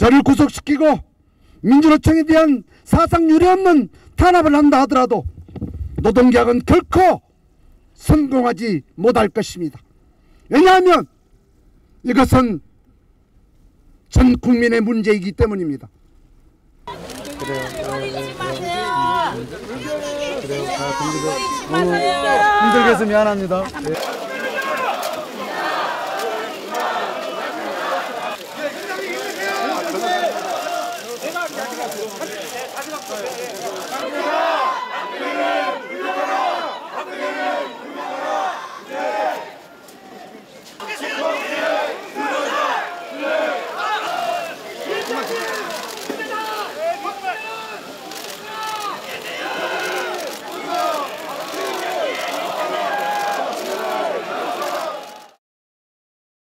저를 구속시키고 민주노총에 대한 사상 유례없는 탄압을 한다 하더라도 노동계약은 결코 성공하지 못할 것입니다. 왜냐하면 이것은 전 국민의 문제이기 때문입니다. 힘들게 해서 미안합니다. 네.